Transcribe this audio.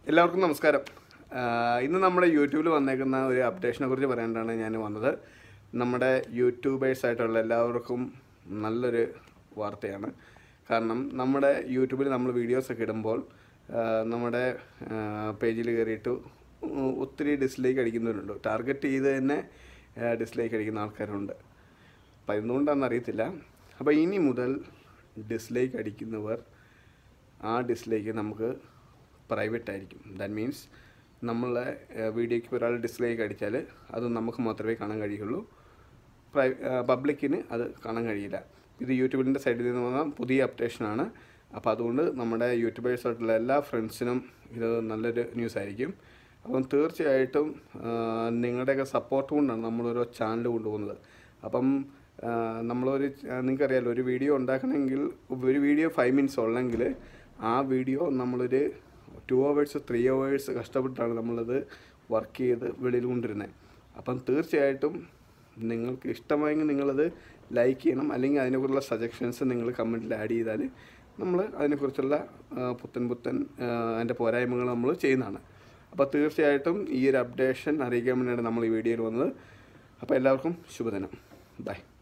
എല്ലാവർക്കും നമസ്കാരം. ഇന്ന് നമ്മുടെ യൂട്യൂബിൽ വന്നേക്കുന്ന ഒരു അപ്ഡേഷനെ കുറിച്ച് പറയാനാണ് ഞാൻ വന്നത്. നമ്മുടെ യൂട്യൂബേഴ്സായിട്ടുള്ള എല്ലാവർക്കും നല്ലൊരു വാർത്തയാണ്. കാരണം നമ്മുടെ യൂട്യൂബിൽ നമ്മൾ വീഡിയോസൊക്കെ ഇടുമ്പോൾ നമ്മുടെ പേജിൽ കയറിയിട്ട് ഒത്തിരി ഡിസ്ലൈക്ക് അടിക്കുന്നവരുണ്ട്. ടാർഗറ്റ് ചെയ്ത് തന്നെ ഡിസ്ലൈക്ക് അടിക്കുന്ന ആൾക്കാരുണ്ട്. അപ്പം എന്തുകൊണ്ടാണെന്ന് അറിയത്തില്ല. അപ്പോൾ ഇനി മുതൽ ഡിസ്ലൈക്ക് അടിക്കുന്നവർ ആ ഡിസ്ലൈക്ക് നമുക്ക് പ്രൈവറ്റ് ആയിരിക്കും. ദാറ്റ് മീൻസ് നമ്മളെ വീഡിയോയ്ക്ക് ഒരാൾ ഡിസ്ലൈക്ക് അടിച്ചാൽ അത് നമുക്ക് മാത്രമേ കാണാൻ കഴിയുള്ളൂ. പബ്ലിക്കിന് അത് കാണാൻ കഴിയില്ല. ഇത് യൂട്യൂബിൻ്റെ സൈഡിൽ നിന്ന് വന്ന പുതിയ അപ്ഡേഷനാണ്. അപ്പോൾ അതുകൊണ്ട് നമ്മുടെ യൂട്യൂബേഴ്സായിട്ടുള്ള എല്ലാ ഫ്രണ്ട്സിനും ഇത് നല്ലൊരു ന്യൂസ് ആയിരിക്കും. അപ്പം തീർച്ചയായിട്ടും നിങ്ങളുടെയൊക്കെ സപ്പോർട്ട് കൊണ്ടാണ് നമ്മളോരോ ചാനൽ കൊണ്ടുപോകുന്നത്. അപ്പം നിങ്ങൾക്കറിയാമല്ലോ, ഒരു വീഡിയോ ഉണ്ടാക്കണമെങ്കിൽ ഒരു വീഡിയോ 5 മിനിറ്റ്സ് ഉള്ളെങ്കിൽ ആ വീഡിയോ നമ്മളൊരു 2 hours 3 hours കഷ്ടപ്പെട്ടാണ് നമ്മളത് വർക്ക് ചെയ്ത് വെളിയിൽ കൊണ്ടുവരുന്നത്. അപ്പം തീർച്ചയായിട്ടും നിങ്ങൾക്ക് ഇഷ്ടമായെങ്കിൽ നിങ്ങളത് ലൈക്ക് ചെയ്യണം. അല്ലെങ്കിൽ അതിനെക്കുറിച്ചുള്ള സജഷൻസ് നിങ്ങൾ കമൻറ്റിൽ ആഡ് ചെയ്താൽ നമ്മൾ അതിനെക്കുറിച്ചുള്ള പുത്തൻ അതിൻ്റെ പോരായ്മകൾ നമ്മൾ ചെയ്യുന്നതാണ്. അപ്പോൾ തീർച്ചയായിട്ടും ഈ ഒരു അപ്ഡേഷൻ അറിയിക്കാൻ വേണ്ടിയാണ് നമ്മൾ ഈ വീഡിയോയിൽ വന്നത്. അപ്പോൾ എല്ലാവർക്കും ശുഭദിനം. ബൈ.